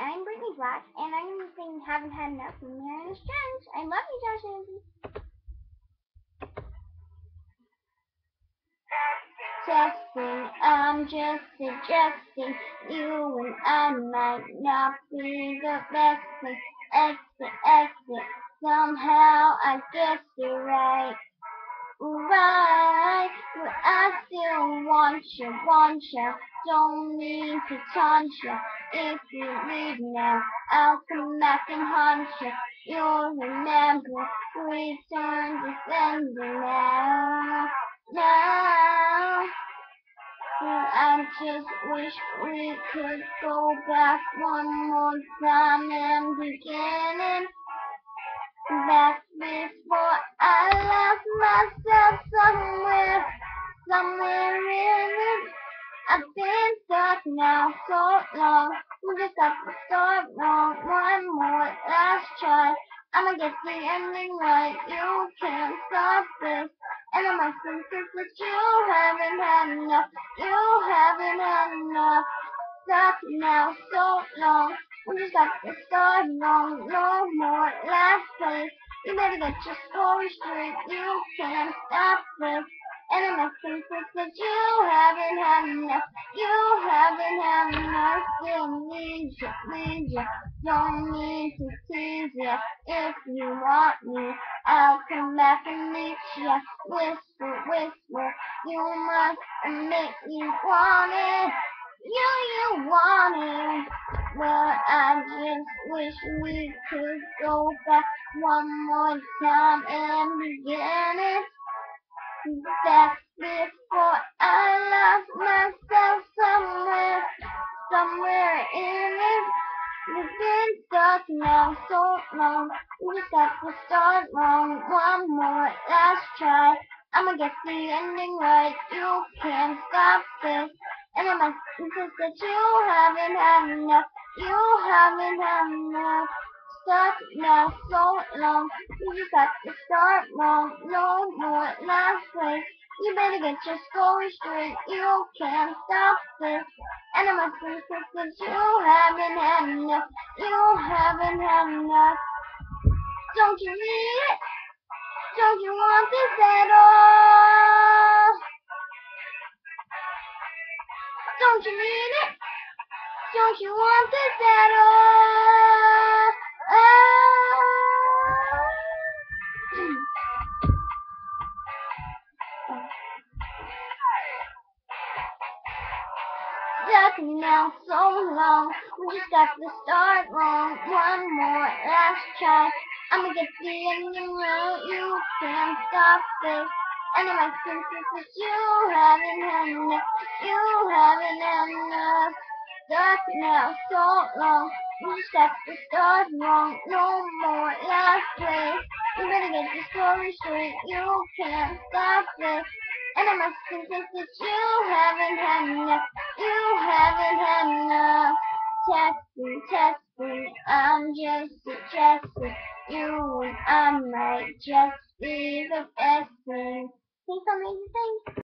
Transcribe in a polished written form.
I'm Brittany Black, and I'm going to sing Haven't Had Enough from Marianas. I love you, Josh Andy. Testing, I'm just suggesting you and I might not be the best thing. Exit, somehow I guess you're right. Right, but I still want you, don't need to taunt you. If you leave now, I'll come back and haunt you. You'll remember, return to sender now. But I just wish we could go back one more time and begin it. Back before I lost myself somewhere in it. I've been stuck now so long. We just got to start wrong. One more last try. I'ma get the ending right. You can't stop this. And I'm senses that you haven't had enough. You haven't had enough. Stuck now so long. We just got to start wrong. No more last place. You better get your story straight. You can't stop this. And I'm senses that you haven't had enough. You haven't had enough. Still need you. Don't need to tease you. If you want me, I'll come back and meet you. Whisper, you must admit you want it. You want it. Well, I just wish we could go back one more time and begin it. Back before I lost myself somewhere in it. We've been stuck now so long. We just got to start wrong. One more last try. I'ma get the ending right. You can't stop this. And I must insist that you haven't had enough. You haven't had enough. Stuck now so long. You just got to start wrong. No more last place. You better get your story straight. You can't stop this. And I must insist that you haven't had enough. You haven't had enough. Don't you need it? Don't you want this at all? Don't you need it? Don't you want this at all? Stuck now so long, we just got to start wrong. One more last try. I'ma get the ending right. You can't stop this. And in my senses that you haven't had enough. You haven't had enough. Stuck now so long, we just got to start wrong. No more last place. You better get your story straight. You can't stop this. And I must confess that you haven't had enough. You haven't had enough. Testing, I'm just suggesting you and I might just be the best thing. Say something to say.